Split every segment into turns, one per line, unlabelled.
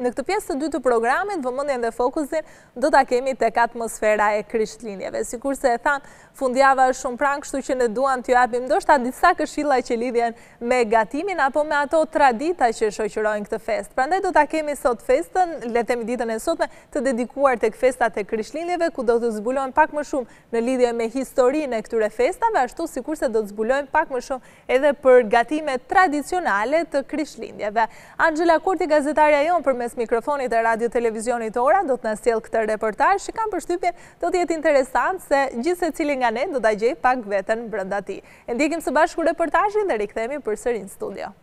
Në këtë pjesë të dytë të programit, vëmendjen dhe fokusin do ta kemi tek atmosfera e Krishtlindjeve. Sikurse e thamë, fundjava është shumë pranë, kështu që ne duam t'ju japim ndoshta disa këshilla që lidhen me gatimin apo me ato tradita që shoqërojnë këtë festë. Prandaj do ta kemi sot festën, le të themi ditën e sotme, të dedikuar tek festat e Krishtlindjeve, ku do të zbulojmë pak më shumë në lidhje me historinë e këtyre festave, ashtu sikurse do të zbulojmë pak më shumë edhe për gatimet tradicionale të Krishtlindjeve. Angela Kurti, gazetarja jonë përmes mikrofonit e radio televizionit Ora, do të na sjellë këtë reportazh që kam përshtypjen do të jetë interesant se gjithë secili nga ne do ta gjej pak veten brenda tij. E ndjekim së bashku reportazhin dhe rikthehemi përsëri në studio.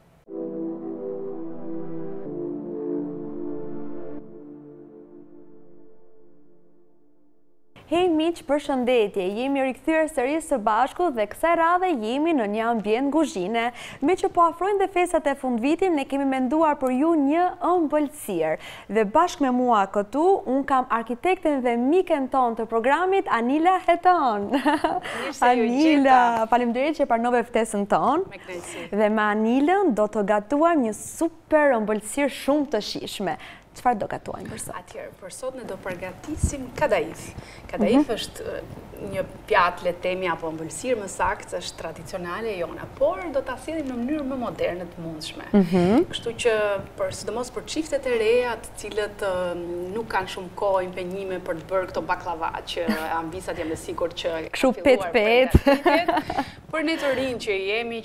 Hej miq, përshëndetje, jemi rikthyer sërish së bashku dhe kësaj radhe jemi në një ambient kuzhine. Me që po afrojnë dhe festat e fundvitit, ne kemi menduar për ju një ëmbëlsirë. Dhe bashkë me mua këtu, unë kam arkitekten dhe miken ton të programit, Anila Heton. Anila, faleminderit që pranove ftesën ton.
Me kënaqësi.
Dhe me Anilën do të gatuam një super ëmbëlsirë shumë të shijshme. Çfarë do gatuajmë për sot?
Atëherë, për sot ne do përgatisim kadaif. Kadaif është një pjatë, le të themi, apo ëmbëlsirë më saktë, është tradicionale e jona, por do ta sillim në mënyrë më moderne të mundshme. Kështu që sidomos për çiftet e reja, të cilët nuk kanë shumë kohë, impenjime për të bërë këto baklava që ambisat jam e sigurt që
kështu pet.
Për ne të rinj që jemi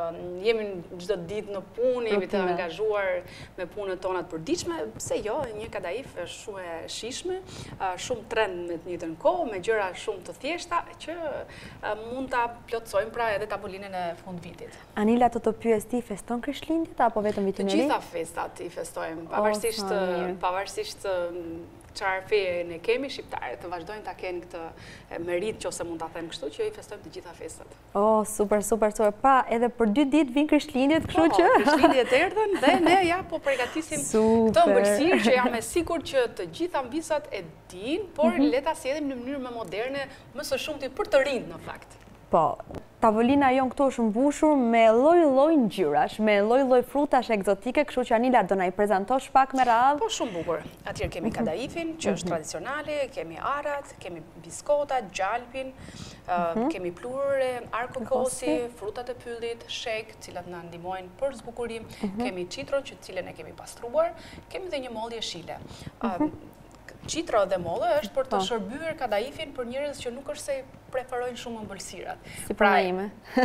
çdo ditë në punë, jemi të angazhuar me punët tona të përditshme, pse jo, një kadaif është shumë e shijshme, shumë trend me të njëjtën kohë, me gjëra shumë të thjeshta që mund ta plotësojmë pra edhe tavolinën e fundvitit.
Anila, të pyes ti, feston Krishtlindjet apo vetëm vitin e ri?
Të gjitha festat i festojmë, pavarësisht çfarë feje ne kemi, shqiptarët të vazhdojnë ta kenë këtë merit, nëse mund ta them kështu, që i festojmë të gjitha festat.
Oh, super. Pa, edhe për 2 ditë vin Krishtlindjet, kështu që
Krishtlindjet erdhën dhe ne po përgatisim këtë ëmbëlsirë që jam e sigurt që të gjitha mbisat e dinë, por le ta sjellim në mënyrë më moderne, më së shumti për të rinjt në fakt.
Po, tavolina jon këtu është mbushur me lloj-lloj ngjyrash, me lloj-lloj frutash egzotike, kështu që Anila do na i prezantosh pak me radhë.
Po, shumë bukur. Atëherë kemi kadaifin, që është tradicionale, kemi arat, kemi biskotat, gjalpin, kemi plurë, arkokosi, frutat e pyllit, shek, të cilat na ndihmojnë për zbukurim, kemi çitron, që të cilën e kemi pastruar, kemi dhe një mollje shile. Qitra dhe mollë është për të shërbyer kadaifin për njerëz që nuk është se preferojnë shumë ëmbëlsirat.
Si pra ime.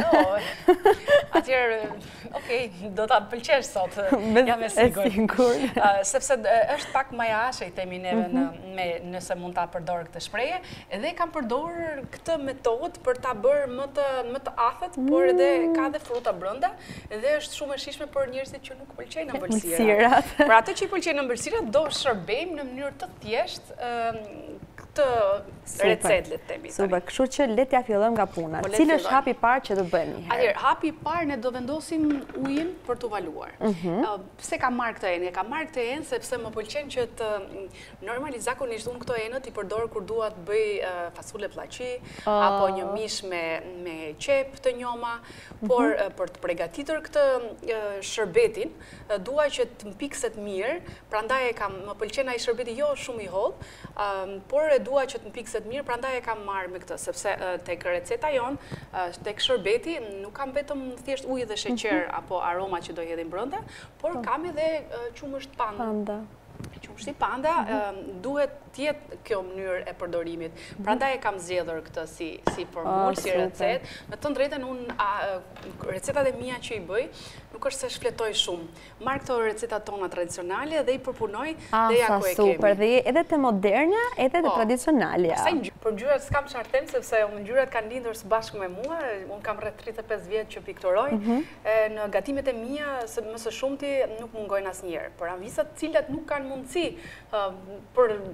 Atëherë, do ta pëlqesh sot, jam e sigurt. Sepse është pak majashe, i themi neve nëse mund ta përdor këtë shprehje, edhe kam përdorur këtë metodë për ta bërë më të afët, por edhe ka dhe fruta brenda, edhe është shumë e shijshme për njerëzit që nuk pëlqejnë ëmbëlsirat. Për atë që i pëlqejnë ëmbëlsirat, do shërbejmë në mënyrë të thjeshtë këtë recetë, le të themi.
Super, kështu që le t'ja fillojmë nga puna. Cili është hapi i parë që do bëjmë një herë?
Atëherë, hapi i parë ne do vendosim ujin për t'u valuar. Pse kam marrë këtë enë? Kam marrë këtë enë sepse më pëlqen që të normalisht zakonisht unë këto enët i përdor kur dua të bëj fasule plaçi apo një mish me qep të njoma, por për të përgatitur këtë shërbetin, dua që të mpikset mirë, prandaj më pëlqen ai shërbeti jo shumë i holl, por e dua që të mpikset mirë, prandaj e kam marrë me këtë, sepse tek receta jon, tek shërbeti nuk kam vetëm thjesht ujë dhe sheqer apo aroma që do hedhim brenda, por kam edhe qumësht panda. Qumështi panda duhet tjetë kjo mënyrë e përdorimit. Prandaj e kam zgjedhur këtë si formullë, si recetë. Me të drejtën unë recetat e mia që i bëj, nuk është se shfletoj shumë. Marr këto recetat tona tradicionale dhe i përpunoj dhe ja ku e kemi.
Super, dhe edhe të modernja, edhe të tradicionalja.
Për ngjyrat s'kam çfarë them, sepse ngjyrat kanë lindur së bashku me mua. Unë kam rreth 35 vjet që pikturoj. Në gatimet e mia, më së shumti nuk mungojnë asnjëherë. Por ambisat të cilat nuk kanë mundësi për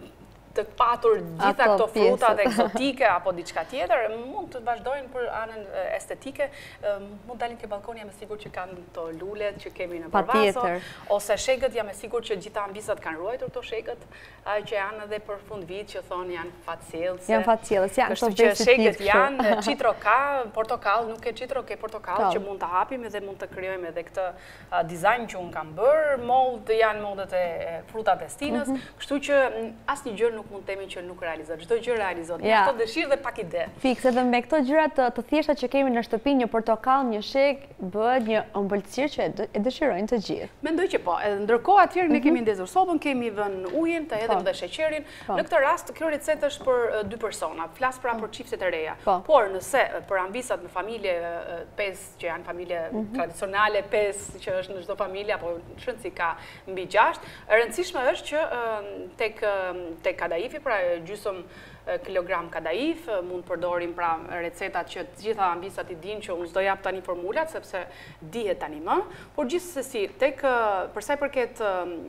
të patur gjitha këto frutat eksotike apo diçka tjetër, mund të vazhdojnë për anën estetike, mund dalin ke balkoni, jam e sigurt që kanë këto lulet që kemi në përvaso, ose shegët, jam e sigurt që gjitha ambisat kanë ruajtur këto shegët, që janë edhe për fund vit që thonë janë fatcellëse.
Janë fatcellëse, janë
këto që shegët janë citro ka, portokall, nuk ke citro, ke portokall që mund të hapim edhe mund të krijojmë edhe këtë dizajn që unë kam bërë, mold janë moldet e fruta pestinës, kështu që asnjë gjë nuk mund të themi që nuk realizohet. Çdo gjë realizohet. Këto dëshirë dhe pak ide.
Fiks, edhe me këto gjëra të thjeshta që kemi në shtëpi, një portokall, një sheg, bëhet një ëmbëlsirë që e dëshirojnë të gjithë.
Mendoj që po. Ndërkohë atëherë ne kemi ndezur sopën, kemi vënë ujin, të hedhim dhe sheqerin. Në këtë rast kjo recetë është për 2 persona. Flas pra për çiftet e reja. Por nëse për ambisat në familje 5 që janë familje tradicionale, 5 që është në çdo familje apo shënci ka mbi 6, e rëndësishme është që tek kadaifi, pra gjysëm kilogram kadaif, mund përdorim pra recetat që të gjitha ambisat I dinë që unë s'do jap tani formulat, sepse dihet tani më, por gjithsesi, për sa I përket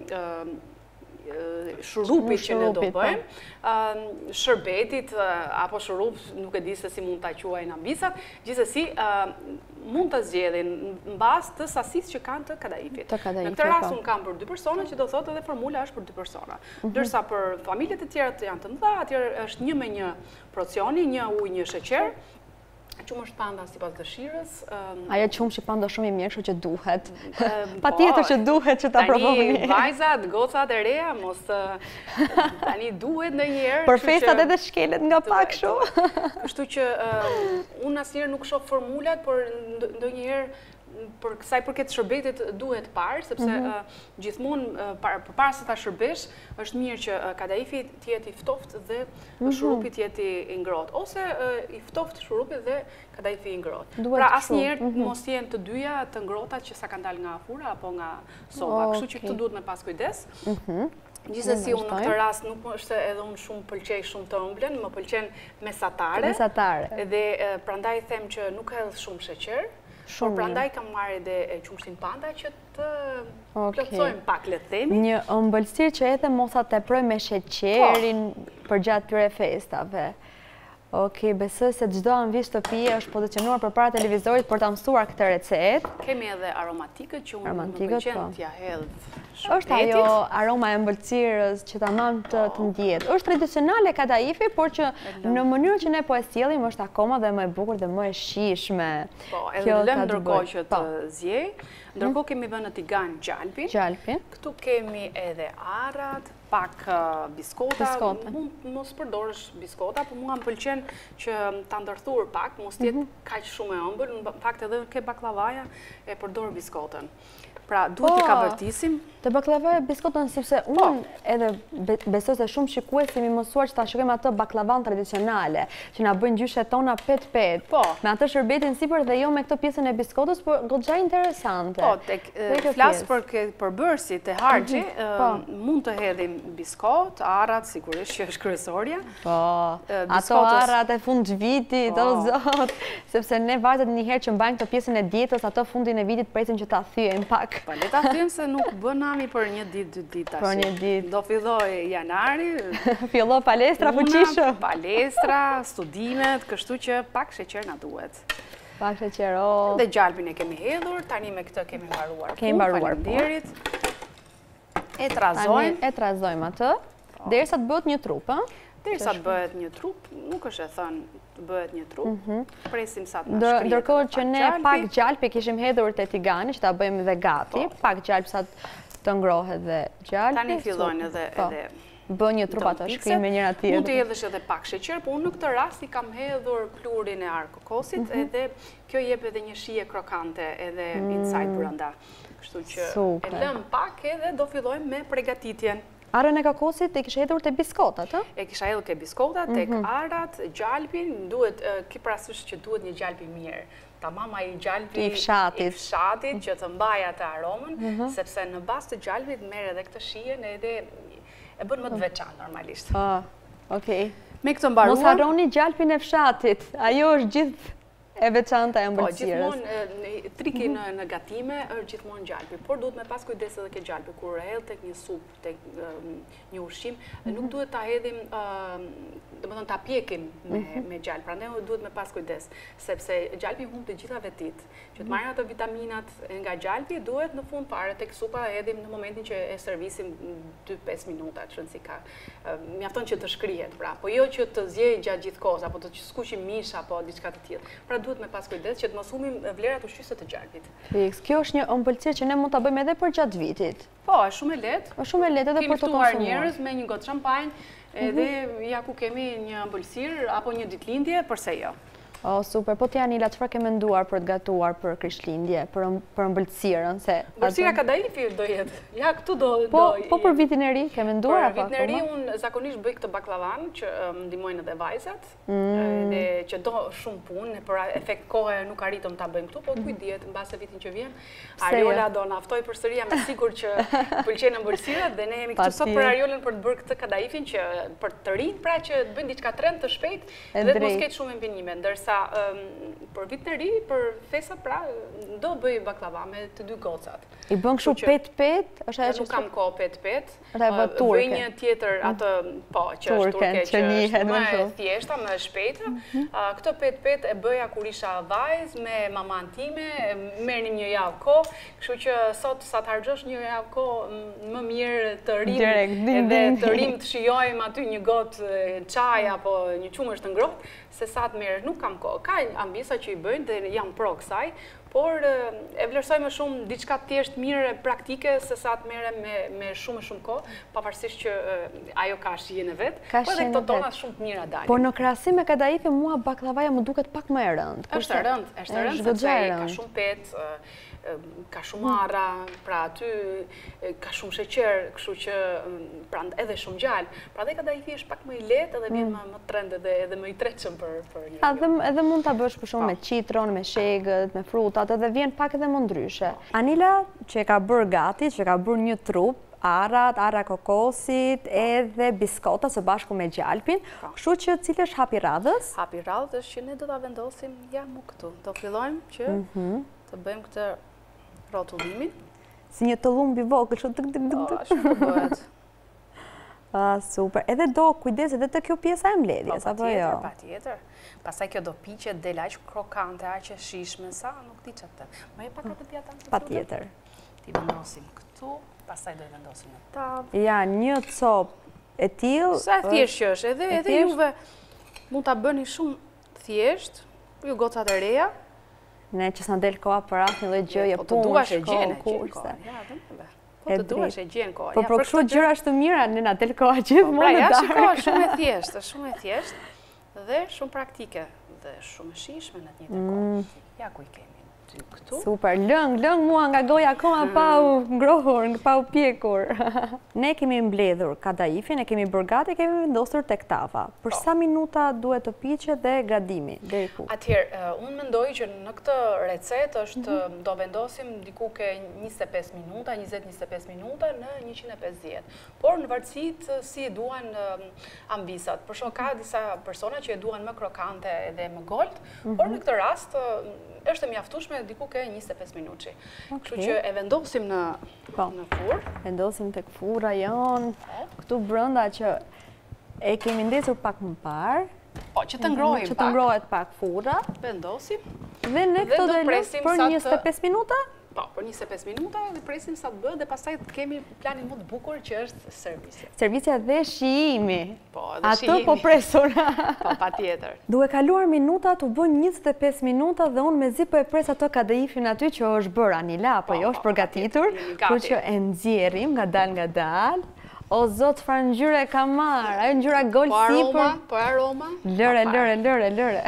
shurupit që ne do bëjmë, shërbetit apo shurup, nuk e di se si mund ta quajnë ambisat, gjithsesi mund të zgjedhin mbas të sasisë që kanë të kadaifit. Në këtë rast unë kam për 2 persona, që do thotë edhe formula është për 2 persona. Ndërsa për familjet e tjera të janë të mëdha, atëherë është 1 me 1 porcioni, 1 ujë, 1 sheqer. Qumë është panda sipas dëshirës.
Ajo qumë që panda shumë I mirë, kështu që duhet. Patjetër që duhet që ta provoni.
Tani vajzat, gocat e reja, mos tani duhet ndonjëherë.
Për festat edhe shkelet nga pak shumë.
Kështu që unë asnjëherë nuk shoh formulat, por ndonjëherë për kësaj përket shërbetit duhet parë, sepse gjithmonë përpara se ta shërbesh, është mirë që kadaifi të jetë I ftoftë dhe shurupi të jetë I ngrohtë, ose I ftoftë shurupi dhe kadaifi I ngrohtë. Pra asnjëherë mos jenë të dyja të ngrohta që sa kanë dalë nga fura apo nga soba, kështu që këtë duhet me pas kujdes. Gjithsesi unë në këtë rast nuk është edhe unë shumë pëlqej shumë të ëmbëlën, më pëlqen mesatare. Edhe prandaj them që nuk hedh shumë sheqer. Por prandaj kam marrë edhe qumshtin panda që të plotësojmë pak le të themi.
Një ëmbëlsirë që edhe mos ta teproj me sheqerin përgjatë këtyre festave. Okej, besoj se çdo anvi shtëpie është pozicionuar përpara televizorit për ta mësuar këtë recetë.
Kemi edhe aromatikët që unë më pëlqen t'ja hedh shërbetit.
Është ajo aroma e ëmbëlsirës që tamam të ndjehet. Është tradicionale kadaifi, por që në mënyrën që ne po e sjellim është akoma dhe më e bukur dhe më e shijshme.
Po, edhe lëm ndërkohë që të zjej. Ndërkohë kemi vënë në tigan gjalpin. Këtu kemi edhe arrat, pak biskota, mund mos përdorësh biskota, por mua më pëlqen që ta ndërthur pak, mos jetë kaq shumë e ëmbël, në fakt edhe ke baklavaja e përdor biskotën. Pra duhet I kavartisim.
Të baklavaja biskotën, sepse unë edhe besoj se shumë shikues kemi mësuar që ta shikojmë atë baklavan tradicionale, që na bëjnë gjyshet tona pet-pet. Me atë shërbetin sipër dhe jo me këtë pjesën e biskotës, por goxha interesante.
Po, flas për përbërësit e harxhi, mund të hedhim biskot, arrat, sigurisht që është kryesorja.
Po, ato arrat e fund vitit, o zot, sepse ne vajzat njëherë që mbajnë këtë pjesën e dietës, ato fundin e vitit presin që ta thyejmë pak.
Pa le ta thyejmë se nuk bën nami për 1 ditë, 2 ditë tash.
Për 1 ditë.
Do filloj janari.
Fillo palestra fuqishëm.
Palestra, studimet, kështu që pak sheqer na duhet.
Pak sheqer,
Dhe gjalpin e kemi hedhur, tani me këtë kemi mbaruar. Faleminderit. E
trazojmë atë, derisa të bëhet një trup,
Derisa të bëhet një trup, nuk është e thënë të bëhet një trup, presim sa të na shkrihet.
Ndërkohë që ne pak gjalpi kishim hedhur te tigani, që ta bëjmë dhe gati, pak gjalp sa të ngrohet dhe gjalpi.
Tani fillojnë edhe
bën një trup ato, shkrim me njëra tjetër.
Mund të hedhësh edhe pak sheqer, por unë në këtë rast I kam hedhur pluhurin e arkokosit, edhe kjo jep edhe një shije krokante edhe inside brenda. Kështu që e lëm pak edhe do fillojmë me përgatitjen.
Arën e kokosit e kisha hedhur te biskotat,
E kisha hedhur te biskotat, tek arrat, gjalpin, duhet ki parasysh që duhet një gjalp I mirë. Tamam ai gjalpi
I fshatit
që të mbajë atë aromën, sepse në bazë të gjalpit merr edhe këtë shijen edhe e bën më të veçantë normalisht.
Okej.
Me këtë mbaruar.
Mos harroni gjalpin e fshatit. Ajo është gjithë e veçanta e
Po,
ëmbëlsirës.
gjithmonë triki në gatime është gjithmonë gjalpi, por duhet me pas kujdes edhe ke gjalpi. Kur hedh tek një supë, tek një ushqim, nuk duhet ta hedhim, domethënë ta pjekim me gjalp. Prandaj duhet me pas kujdes, sepse gjalpi humb të gjitha vetit. Që të marrim ato vitaminat nga gjalpi, duhet në fund fare tek supa hedhim në momentin që e servisim 2-5 minuta, çrëndsi ka. Mjafton që të shkrihet, pra, po jo që të zjej gjatë gjithë kohës apo të skuqim mish apo diçka të tillë. Pra duhet me pas kujdes që të mos humbim vlerat ushqyese të gjalpit.
Fiks, kjo është një ëmbëlsirë që ne mund ta bëjmë edhe për gjatë vitit.
Po, është shumë e lehtë.
Është shumë e lehtë edhe për të
konsumuar.
konsumuar.
Njerëz me një gotë shampanjë, edhe ja ku kemi një ëmbëlsirë apo një ditëlindje, përse jo?
O, super. Po ti Anila, çfarë ke menduar për të gatuar për Krishtlindje, për ëmbëlsirën?
Ëmbëlsira kadaifi do jetë. Ja, këtu do.
Po për vitin e ri ke menduar apo?
Për vitin e ri unë zakonisht bëj këtë baklavan që ndihmojnë edhe vajzat, dhe që do shumë punë, për efekt kohe nuk arritëm ta bëjmë këtu, po kujt dihet mbase vitin që vjen. Ariola do na ftoj përsëri, jam e sigurt që pëlqen ëmbëlsirat dhe ne jemi këtu sot për Ariolën për të bërë këtë kadaifin që për të rinj, pra që të bëjnë diçka trend të shpejt dhe të mos ketë shumë impinime, ndërsa për vitin e ri, për festat, pra, do bëj baklava me të dy gocat.
I bën kështu pet-pet?
Nuk kam kohë pet-pet.
Bëj
një tjetër atë, po, që është turke, që është më e thjeshta, më e shpejtë. Këtë pet-pet e bëja kur isha vajzë me maman time, merrnim një javë kohë, kështu që sot sa të harxhosh një javë kohë, më mirë të rim edhe të rim të shijojmë aty një gotë çaj apo një qumësht të ngrohtë, se sa të merresh nuk kam kohë. Ka ambisa që i bëjnë dhe jam pro kësaj, por e vlerësoj më shumë diçka thjesht mirë praktike se sa të merrem me shumë kohë, pavarësisht që ajo ka shijen e vet, por edhe këto tona shumë të mira dalin.
Por në krahasim me kadaife mua baklavaja më duket pak më e rëndë.
Është e rëndë, sepse ka shumë pet, ka shumë arra, pra aty ka shumë sheqer, kështu që pra edhe shumë gjallë. Pra dhe kadaifi është pak më i lehtë edhe vjen më trend edhe më i tretshëm për një.
Edhe mund ta bësh për shkak me citron, me shegët, me frutat, edhe vjen pak edhe më ndryshe. Anila që e ka bërë gati, që ka bërë një trup, arra kokosit, edhe biskota së bashku me gjalpin, kështu që cili është hapi radhës?
Hapi radhës është që ne do ta vendosim mu këtu. Do fillojmë që të bëjmë këtë rrotullimin.
Si një tëllumb i vogël, kështu
shumë bëhet.
Super. Edhe do kujdes edhe të kjo pjesa e mbledhjes, apo jo?
Patjetër. Pastaj kjo do piqet del aq krokante, aq e shishme sa nuk di çfarë. Më jep pak atë pjatë të
Patjetër.
Ti vendosim këtu, pastaj do i vendosim në tavë.
Ja, një copë e tillë.
Sa thjesht që është, edhe juve mund ta bëni shumë thjesht, ju gocat e reja.
Ne që s'na del koha për asnjë lloj gjëje,
po të duash e gjen kurse. Po të duash e gjen kohë.
Po për kështu gjëra të mira ne na del koha gjithmonë.
Pra ja shikoj, shumë e thjeshtë, shumë e thjeshtë dhe shumë praktike dhe shumë e shijshme në të njëjtën kohë. Ja ku i kemi këtu.
Super, lëng mua nga goja akoma pa u ngrohur, pa u pjekur. Ne kemi mbledhur kadaifin, e kemi bërë gati, kemi vendosur tek tava. Për sa minuta duhet të piqet dhe gradimi deri ku?
Atëherë, unë mendoj që në këtë recetë është do vendosim diku ke 25 minuta, 20-25 minuta në 150. Por në varësi si e duan ambisat. Për shkak ka disa persona që e duan më krokante dhe më golt, por në këtë rast është e mjaftueshme diku ke 25 minuta. Kështu që e vendosim në furrë.
Vendosim tek furra jon, këtu brenda që e kemi ndesur pak më parë.
Po, që të ngrohim pak.
Që të ngrohet pak furra.
Vendosim.
Dhe ne këto do lëmë për 25 minuta?
Po, për 25 minuta dhe presim sa të bëhet dhe pastaj kemi planin më të bukur që është servisja.
Servisja dhe shijimi.
Po, dhe shijimi.
Ato po presur.
Po, patjetër.
Duhe kaluar minutat, u bën 25 minuta dhe unë mezi po e pres ato kadeifin aty që është bërë Anila, apo jo është përgatitur, por që e nxjerrim nga dal. O zot, çfarë ngjyre ka marr? Ajo ngjyra gol sipër.
Po aroma.
Lëre.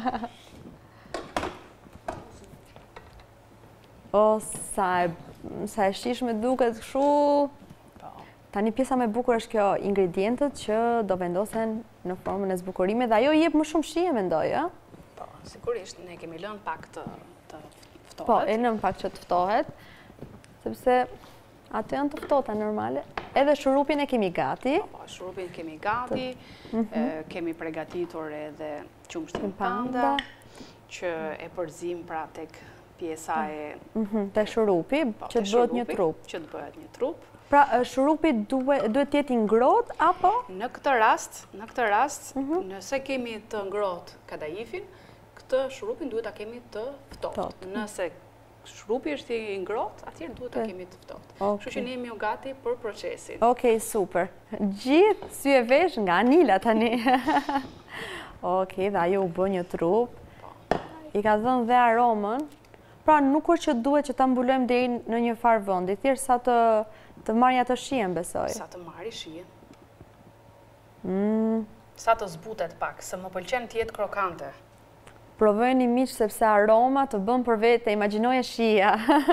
O, sa e shishme duket kështu. Tani pjesa më e bukur është kjo ingredientët që do vendosen në formën e zbukurimit dhe ajo jep më shumë shije, mendoj, ë?
Po, sigurisht, ne kemi lënë pak të ftohet.
Po, e lënë pak që të ftohet, sepse ato janë të ftota normale. Edhe shurupin e kemi gati.
Po, shurupin kemi gati, kemi përgatitur edhe qumshtin panda, që e përzim pra tek pjesa e...
Te shurupi, që të bëhet një trup.
Që të bëhet një trup.
Pra, shurupi duhet t'jetë i ngrohtë apo?
Në këtë rast, nëse kemi të ngrohtë kadaifin, këtë shurupin duhet ta kemi të ftohtë. Nëse shurupi është i ngrohtë, atëherë duhet ta kemi të ftohtë. Kështu që ne jemi gati për procesin.
Okej, super. Gjithë sy e vesh nga Anila tani. Okej, dhe ajo u bë një trup. I ka dhënë dhe aromën. Pra, nuk është që duhet që ta mbulojmë deri në një farë vendi, thjesht sa të marrë atë shijen, besoj.
Sa të marrë shijen. Sa të zbutet pak, se më pëlqen të jetë krokante.
Provojeni miq sepse aroma të bën për vete, imagjinoje shija.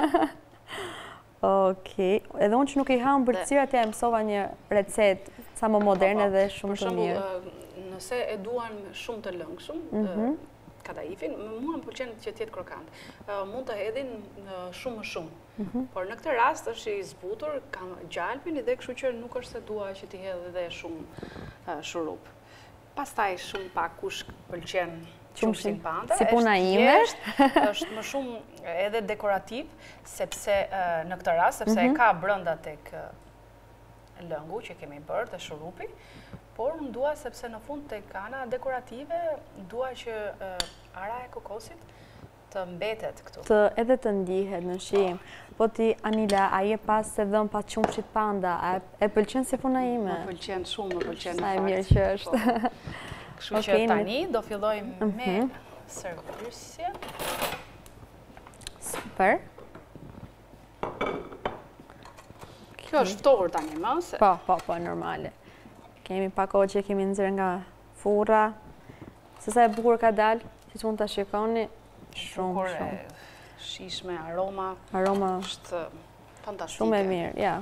Okej, edhe unë që nuk i ha ëmbëlsirat, ja mësova një recetë sa më moderne dhe shumë të mirë.
Për shembull, nëse e duan shumë të lëngshëm, kadaifin, mua më pëlqen që të jetë krokant. Mund të hedhin shumë më shumë. Por në këtë rast është i zbutur, kam gjalpin dhe kështu që nuk është se dua që t'i hedh edhe shumë shurup. Pastaj shumë pak kush pëlqen shumë si panda,
si puna ime,
është më shumë edhe dekorativ, sepse në këtë rast, sepse e ka brenda tek lëngu që kemi bërë të shurupi, por unë dua sepse në fund tek ana dekorative, dua që ara e kokosit të mbetet këtu.
Edhe të ndihet në shijim. Po ti, Anila, a je pas se dhëm pa qumshit panda, e pëlqen si puna ime?
Më pëlqen shumë, më pëlqen në fakt.
Sa e mirë që është.
Kështu që tani do fillojmë me servisje.
Super.
Kjo është ftohur tani, më?
Po, normale. Kemi pak kohë që kemi nxjerrë nga furra. Se sa e bukur ka dalë, si që mund të shikoni, shumë.
Shishme, aroma.
Aroma
është fantastike.
Shumë e mirë, ja.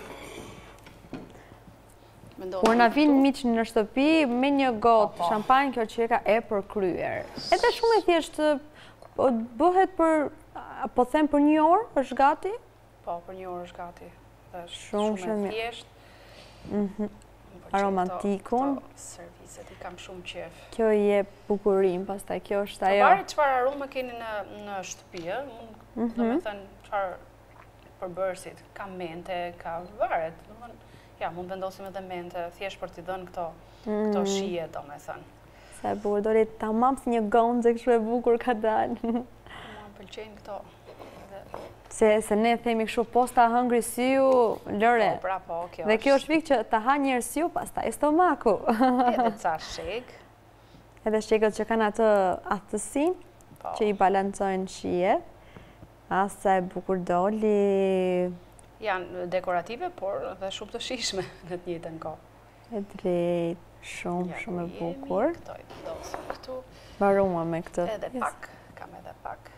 Kur na vinë miq në shtëpi me një gotë shampanjë, kjo që ka e përkryer. Edhe shumë e thjeshtë, bëhet për, po them për një orë, është gati?
Po, për një orë është gati.
Shumë e
thjeshtë.
Aromatikun.
Serviset i kam shumë qef.
Kjo i jep bukurim, pastaj kjo është ajo.
Të varet çfarë aromë keni në shtëpi, do me thënë çfarë përbërësit, ka mente, ka varet. Ja, mund vendosim edhe mente, thjesht për t'i dhënë këto shije, do me thënë.
Sa e bukur, dori tamam si një gonxhe kështu e bukur ka dalë.
Mua më pëlqejnë këto.
Se ne themi kështu posta hëngri syu, lëre.
Po, pra po, kjo është.
Dhe kjo është pikë që ta ha njerë syu, pastaj stomaku.
Edhe ca shek.
Edhe shekët që kanë atë aftësin, që i balancojnë shije. Asa e bukur doli.
Janë dekorative, por dhe shumë të shishme në të njëjtën kohë.
E drejt, shumë e bukur.
Këto i vendosim këtu.
Baruma me këtë.
Edhe pak, kam edhe pak.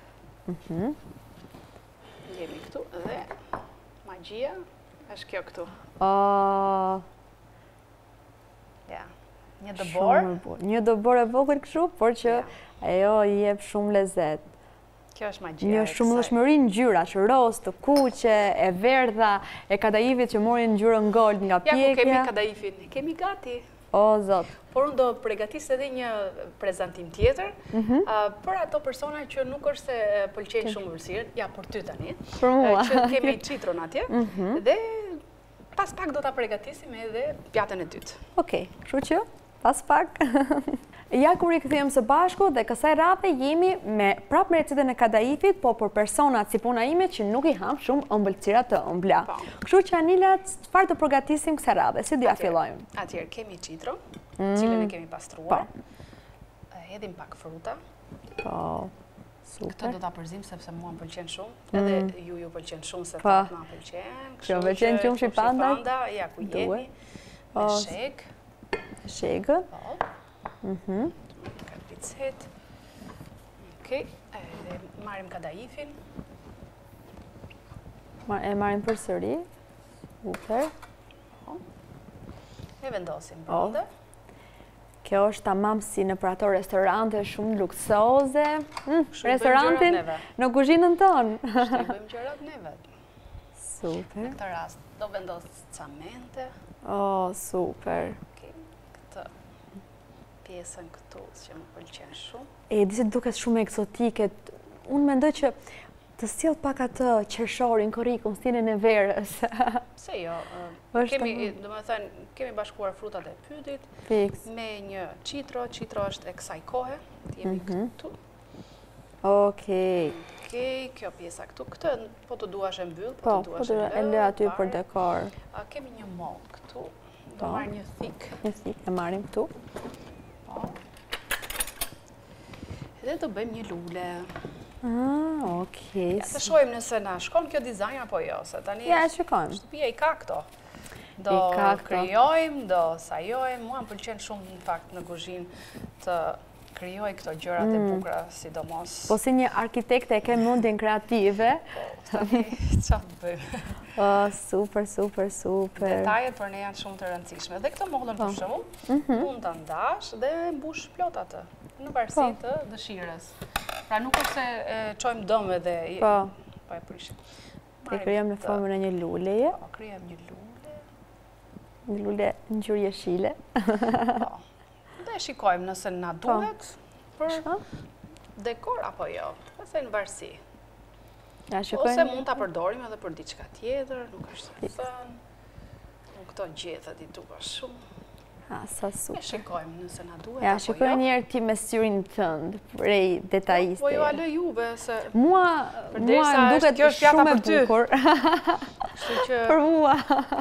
Jemi këtu dhe magjia është kjo këtu. Ja, një dëbor.
Një dëbor e vogël kështu, por që ajo i jep shumë lezet.
Kjo është magjia.
Një shumëllëshmëri në ngjyra, që ros, të kuqe, e verdha, e kadaifit që morin ngjyrën gold nga pjekja.
Ja, ku kemi kadaifin, kemi gati.
O, zot.
Por unë do pregatis edhe një prezantim tjetër, për ato persona që nuk është se pëlqejnë shumë vërsirën, ja, për ty tani, që kemi citron atje, dhe pas pak do ta pregatisim edhe pjatën e dytë.
Okej, kështu që, pas pak. Ja, kur i këthijem së bashku dhe kësaj radhe jemi prap me recetën e kadaifit, po për personat si puna ime që nuk i ham shumë ëmbëlsira të ëmbla. Kështu që Anila, çfarë të përgatisim kësaj radhe? Si do ja fillojmë?
Atëherë kemi citron, cilën e kemi pastruar. Hedhim pak fruta.
Po, super.
Këtë do ta përzim sepse mua më pëlqen shumë, edhe ju pëlqen shumë se ta ma pëlqen.
Që pëlqen qumshi panda?
Ja, ku jemi. Me shek.
Shekët.
Karpicet. Okej, marim kadaifin.
E marim përsëri. Super.
E vendosim brenda.
Kjo është tamam si në për ato restorante shumë luksoze. Restorantin në kuzhinën tonë.
Shtu i bëjmë gjërat neve.
Super.
Në këtë rast do vendos ca mente.
Oh, super.
pjesën këtu që më pëlqen shumë.
E, disi duket shumë ekzotike. Unë mendoj që të sjell pak atë qershorin, korrikun, stilin e verës.
Se jo, kemi bashkuar frutat e pytit me një qitro. Qitro është e kësaj kohe, jemi këtu.
Okej.
Kjo pjesa këtu, këtë po të duash e mbyll,
po të e lë aty për dekor.
Kemi një mold këtu, do marrë një thik.
Një thik, e marrim këtu.
Edhe do bëjmë një lule.
Okej.
Ja të shojmë nëse na shkon kjo dizajn apo jo, se tani shtëpia i ka këto. Do krijojmë, do sajojmë, mua më pëlqen shumë në fakt në kuzhinë të krijoj këto gjërat e bukura, sidomos.
Po si një arkitekte e ke mundjen kreative.
Tani çfarë bëjmë?
Super.
Detajet për ne janë shumë të rëndësishme. Dhe këto mollën për shembull, mund ta ndash dhe mbush plot atë, në varësi të dëshirës. Pra nuk është se çojmë dëm edhe po e prishim.
E krijojmë në formën e një luleje.
Po, krijojmë një lule.
Një lule ngjyrë jeshile.
Po. Dhe shikojmë nëse na duhet për dekor apo jo, ose në varësi. Ose mund ta përdorim edhe për diçka tjetër, nuk është të thënë. Këto gjethet i duka shumë.
Sa super.
E shikojmë nëse na duhet
apo jo.
Ja,
shikojmë një herë ti me syrin tënd, prej detajiste.
Po ju a lë juve se
mua duket shumë e bukur. Për mua.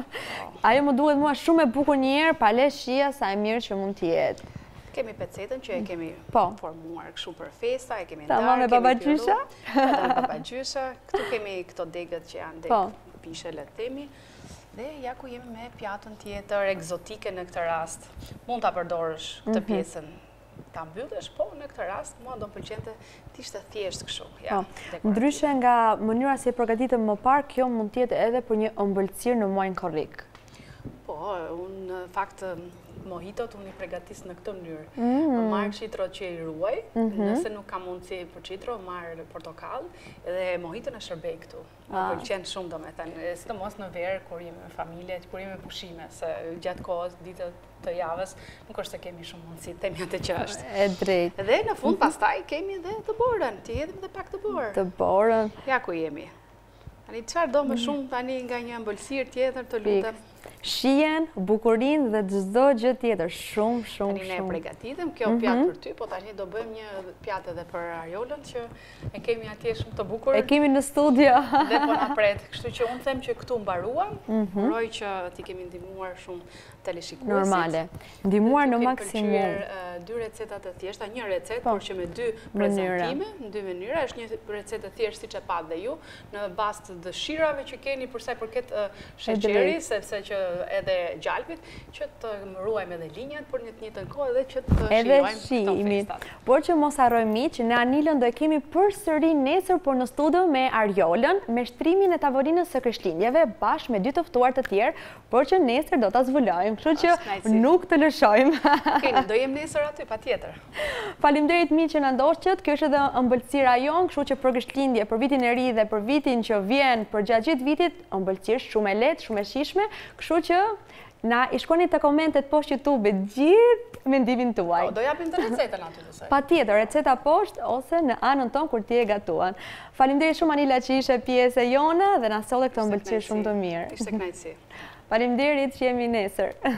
Ajo më duhet mua shumë e bukur një herë, pa le shija sa e mirë që mund të jetë.
Kemi pecetën që e kemi formuar kështu për festa, e kemi
ndarë, kemi babagjysha.
Babagjysha. Këtu kemi këto degët që janë degë pishe, le të themi. Dhe ja ku jemi me pjatën tjetër egzotike në këtë rast. Mund ta përdorësh këtë pjesën ta mbyllësh, po në këtë rast mua do pëlqente të ishte thjesht kështu.
Ndryshe nga mënyra si e përgatitëm më parë, kjo mund të jetë edhe për një ëmbëlsirë në muajin korrik.
Po, unë në fakt mojitot unë i pregatis në këtë mënyrë. Marë qitro që i ruaj, nëse nuk ka mundësi për qitro, marë portokall, edhe mojitën e shërbej këtu. Më pëlqen shumë do me thënë, sidomos në verë, kur jemi me familje, kur jemi me pushime, se gjatë kohës, ditët të javës, nuk është se kemi shumë mundësi, temi atë që është.
E drejt.
Edhe në fund pastaj kemi edhe të borën, ti edhim dhe pak të borë.
Të borën.
Ja ku jemi. Tani çfarë do më shumë tani nga një ëmbëlsirë tjetër të lutem.
Shijen, bukurin dhe çdo gjë tjetër, shumë.
Tani ne përgatitëm kjo pjatë për ty, po tani do bëjmë një pjatë edhe për Ariolën që e kemi atje shumë të bukur.
E kemi në studio.
Dhe po na pret, kështu që unë them që këtu mbaruam, uroj që ti kemi ndihmuar shumë teleshikuesit.
Normale. Ndihmuar në maksimum.
Dy recetat të thjeshta, një recetë por që me dy prezantime, në dy mënyra, është një recetë të thjeshtë siç e pat dhe ju, në bazë të dëshirave që keni për sa i përket sheqerit, sepse që edhe gjalpit, që të ruajmë edhe linjat për një të njëjtën kohë dhe që të shijojmë këto festat.
Por që mos harrojmë që në Anilën do e kemi përsëri nesër por në studio me Ariolën, me shtrimin e tavolinës së Krishtlindjeve bashkë me dy të ftuar të tjerë, por që nesër do ta zbulojmë, kështu që nuk të lëshojmë.
Okej, do jem nesër aty patjetër.
Faleminderit miq që na ndoqët. Kjo është edhe ëmbëlsira jon, kështu që për Krishtlindje, për vitin e ri dhe për vitin që vjen, për gjatë gjithë vitit, ëmbëlsirë shumë e lehtë, shumë e shijshme, kështu që na i shkruani te komentet poshtë YouTube-it gjithë mendimin tuaj.
Do japim të recetën aty besoj.
Patjetër, receta poshtë ose në anën tonë kur ti e gatuan. Faleminderit shumë Anila që ishe pjesë e jona dhe na solli këtë ëmbëlsirë shumë të mirë.
Ishte kënaqësi.
Faleminderit që jemi nesër.